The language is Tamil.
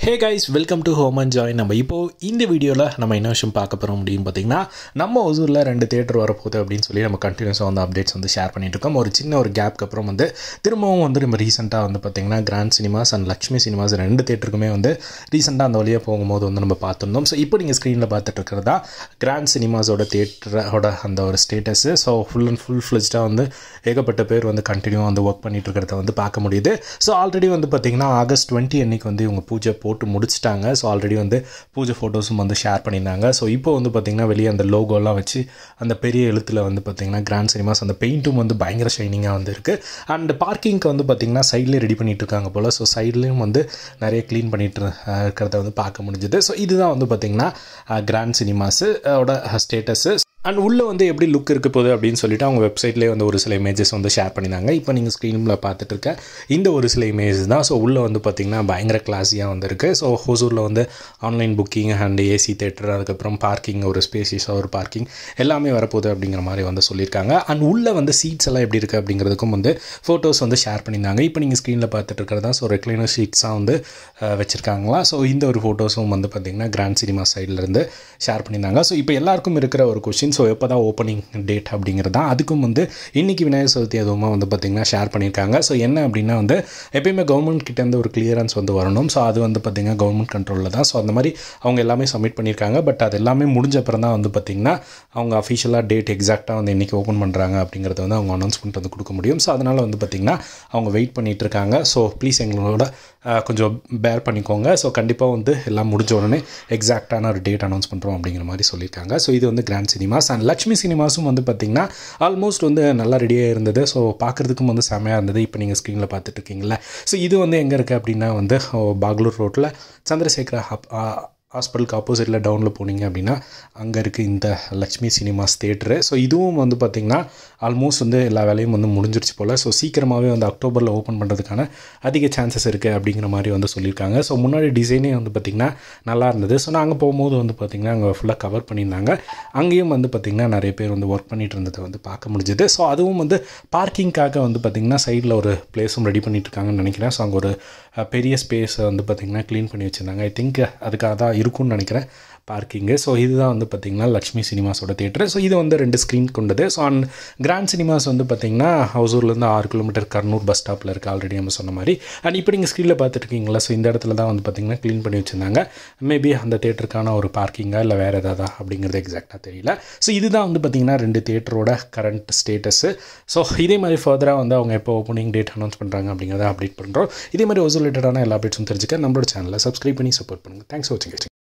Hey guys, welcome to Home and Joy. நம்ம இப்போ இந்த வீடியோவில் நம்ம என்ன விஷயம் பார்க்க போகிறோம் அப்படின்னு பார்த்தீங்கன்னா நம்ம ஒசூரில் 2 தியேட்டர் வரப்போகுது அப்படின்னு சொல்லி நம்ம கண்டினியூஸாக வந்து அப்டேட்ஸ் வந்து ஷேர் பண்ணிட்டு இருக்கோம். ஒரு சின்ன ஒரு கேப்க்கு அப்புறம் வந்து திரும்பவும் வந்து நம்ம ரீசெண்டாக வந்து பார்த்திங்கன்னா Grand Cinemas and Lakshmi Cinemas 2 தியேட்டருக்குமே வந்து ரீசெண்டாக அந்த வழியாக போகும்போது வந்து நம்ம பார்த்துருந்தோம். ஸோ இப்போ நீங்கள் ஸ்க்ரீனில் பார்த்துட்டு இருக்கிறதா கிராண்ட் சினிமாஸோட தியேட்டரோட அந்த ஒரு ஸ்டேட்டஸு. ஸோ ஃபுல் ஃப்ளெஜ்டாக வந்து ஏகப்பட்ட பேர் வந்து கண்டினியூவாக வந்து ஒர்க் பண்ணிட்டு இருக்கிறத வந்து பார்க்க முடியுது. ஸோ ஆல்ரெடி வந்து பார்த்திங்கன்னா August 20 அன்றைக்கி வந்து இவங்க பூஜை போட்டு முடிச்சிட்டாங்க. ஸோ ஆல்ரெடி வந்து பூஜை ஃபோட்டோஸும் வந்து ஷேர் பண்ணியிருந்தாங்க. ஸோ இப்போ வந்து பார்த்திங்கன்னா வெளியே அந்த லோகோலாம் வச்சு அந்த பெரிய எழுத்தில் வந்து பார்த்திங்கன்னா கிராண்ட் சினிமாஸ் அந்த பெயிண்ட்டும் வந்து பயங்கர ஷைனிங்காக வந்து இருக்குது. அண்ட் பார்க்கிங்க்கு வந்து பார்த்திங்கன்னா சைட்லேயே ரெடி பண்ணிட்டு இருக்காங்க போல். ஸோ சைட்லேயும் வந்து நிறைய க்ளீன் பண்ணிட்டு இருக்கிறத வந்து பார்க்க முடிஞ்சுது. ஸோ இதுதான் வந்து பார்த்திங்கன்னா கிராண்ட் சினிமாஸோட ஸ்டேட்டஸு. அண்ட் உள்ளே வந்து எப்படி லுக் இருக்க போகுது அப்படின்னு சொல்லிட்டு அவங்க வெப்சைட்லேயே வந்து ஒரு சில இமேஜஸ் வந்து ஷேர் பண்ணியிருந்தாங்க. இப்போ நீங்கள் ஸ்க்ரீனில் பார்த்துட்டு இருக்க இந்த ஒரு சில இமேஜஸ் தான். ஸோ உள்ளே வந்து பார்த்திங்கன்னா பயங்கர கிளாஸியாக வந்து இருக்குது. ஸோ ஹோசூரில் வந்து online booking and AC theatre, அதுக்கப்புறம் பார்க்கிங், ஒரு ஸ்பேசியஸாக ஒரு பார்க்கிங் எல்லாமே வரப்போகுது அப்படிங்கிற மாதிரி வந்து சொல்லியிருக்காங்க. அண்ட் உள்ளே வந்து சீட்ஸ் எல்லாம் எப்படி இருக்குது அப்படிங்கிறதுக்கும் வந்து ஃபோட்டோஸ் வந்து ஷேர் பண்ணியிருந்தாங்க. இப்போ நீங்கள் ஸ்க்ரீனில் பார்த்துட்டு இருக்கிறது தான். ஸோ ரெக்லைனர் சீட்ஸாக வந்து வச்சுருக்காங்களா. ஸோ இந்த ஒரு ஃபோட்டோஸும் வந்து பார்த்திங்கன்னா கிராண்ட் சினிமா சைட்லேருந்து ஷேர் பண்ணியிருந்தாங்க. ஸோ இப்போ எல்லாருக்கும் இருக்கிற ஒரு கொஷின், ஸோ எப்போ தான் ஓப்பனிங் டேட் அப்படிங்கிறது தான். அதுக்கும் வந்து இன்றைக்கி விநாயகர் சதுர்த்தி அதுவுமா வந்து பார்த்திங்கன்னா ஷேர் பண்ணியிருக்காங்க. ஸோ என்ன அப்படின்னா வந்து எப்பயுமே கவர்மெண்ட் கிட்டேருந்து ஒரு கிளியரன்ஸ் வந்து வரணும். ஸோ அது வந்து பார்த்திங்கன்னா கவர்மெண்ட் கண்ட்ரோலில் தான். ஸோ அந்த மாதிரி அவங்க எல்லாமே சப்மிட் பண்ணியிருக்காங்க. பட் அது எல்லாமே முடிஞ்ச அப்புறம் தான் வந்து பார்த்திங்கன்னா அவங்க அஃபிஷியலாக டேட் எக்ஸாக்டாக வந்து இன்றைக்கி ஓப்பன் பண்ணுறாங்க அப்படிங்கிறத வந்து அவங்க அனௌன்ஸ்மெண்ட் வந்து கொடுக்க முடியும். ஸோ அதனால் வந்து பார்த்திங்கன்னா அவங்க வெயிட் பண்ணிகிட்டு இருக்காங்க. ஸோ ப்ளீஸ் எங்களோட கொஞ்சம் பேர் பண்ணிக்கோங்க. ஸோ கண்டிப்பாக வந்து எல்லாம் முடிஞ்ச உடனே எக்ஸாக்டான ஒரு டேட் அனௌன்ஸ் பண்ணுறோம் அப்படிங்கிற மாதிரி சொல்லியிருக்காங்க. ஸோ இது வந்து கிராண்ட் சினிமாஸ். அண்ட் லக்ஷ்மி சினிமாஸும் வந்து பார்த்திங்கன்னா ஆல்மோஸ்ட் வந்து நல்லா ரெடியாக இருந்தது. ஸோ பார்க்குறதுக்கும் வந்து செமையாக இருந்தது. இப்போ நீங்கள் ஸ்க்ரீனில் பார்த்துட்டு இருக்கீங்களா. ஸோ இது வந்து எங்கே இருக்குது அப்படின்னா வந்து பாக்லூர் ரோட்டில் சந்திரசேகர ஹாஸ்பிட்டலுக்கு ஆப்போசிட்டில் டவுனில் போனீங்க அப்படின்னா அங்கே இருக்குது இந்த லக்ஷ்மி சினிமாஸ் தேட்டரு. ஸோ இதுவும் வந்து பார்த்திங்கன்னா ஆல்மோஸ்ட் வந்து எல்லா வேலையும் வந்து முடிஞ்சிருச்சு போல். ஸோ சீக்கிரமாகவே வந்து அக்டோபரில் ஓப்பன் பண்ணுறதுக்கான அதிக சான்சஸ் இருக்குது அப்படிங்கிற மாதிரி வந்து சொல்லியிருக்காங்க. ஸோ முன்னாடி டிசைனே வந்து பார்த்திங்கன்னா நல்லா இருந்தது. ஸோ நாங்கள் போகும்போது வந்து பார்த்திங்கன்னா அங்கே ஃபுல்லாக கவர் பண்ணியிருந்தாங்க. அங்கேயும் வந்து பார்த்திங்கன்னா நிறைய பேர் வந்து ஒர்க் பண்ணிகிட்டு இருந்ததை வந்து பார்க்க முடிஞ்சுது. ஸோ அதுவும் வந்து பார்க்கிங்காக வந்து பார்த்திங்கன்னா சைடில் ஒரு பிளேஸும் ரெடி பண்ணிட்டு இருக்காங்கன்னு நினைக்கிறேன். ஸோ அங்கே ஒரு பெரிய ஸ்பேஸை வந்து பார்த்திங்கன்னா க்ளீன் பண்ணி வச்சுருந்தாங்க. ஐ திங்க் அதுக்காக தான் இருக்கும்னு நினைக்கிறேன் பார்க்கிங்கு. ஸோ இதுதான் வந்து பார்த்திங்கன்னா லக்ஷ்மி சினிமாஸோட தேட்டரு. ஸோ இது வந்து 2 ஸ்க்ரீன் கொண்டது. ஸோ அண்ட் கிராண்ட் சினிமாஸ் வந்து பார்த்திங்கன்னா ஹவுசூர்லேருந்து 6 கிலோமீட்டர் கர்னூர் பஸ் ஸ்டாப்பில் இருக்குது. ஆல்ரெடி நம்ம சொன்ன மாதிரி. அண்ட் இப்போ நீங்கள் ஸ்க்ரீனில் பார்த்துருக்கீங்களா. ஸோ இந்த இடத்துல தான் வந்து பார்த்திங்கன்னா க்ளீன் பண்ணி வச்சுருந்தாங்க. மேபி அந்த தேட்டருக்கான ஒரு பார்க்கிங்காக இல்லை வேறு ஏதாவது அப்படிங்கிறது எக்ஸாக்டாக தெரியல. ஸோ இதுதான் வந்து பார்த்திங்கன்னா 2 தேட்டரோட கரண்ட் ஸ்டேட்டஸு. ஸோ இதே மாதிரி ஃபர்தராக வந்து அவங்க எப்போ ஓப்பனிங் டேட் அனௌன்ஸ் பண்ணுறாங்க அப்படிங்கிறத அப்டேட் பண்ணுறோம். இதே மாதிரி ஒசூர் ரிலேட்டடான எல்லா அப்டேட்ஸும் தெரிஞ்சுக்க நம்மளோட சேனலை சப்ஸ்கிரைப் பண்ணி சப்போர்ட் பண்ணுங்கள். தேங்க்ஸ் ஃபார் வாட்சிங்.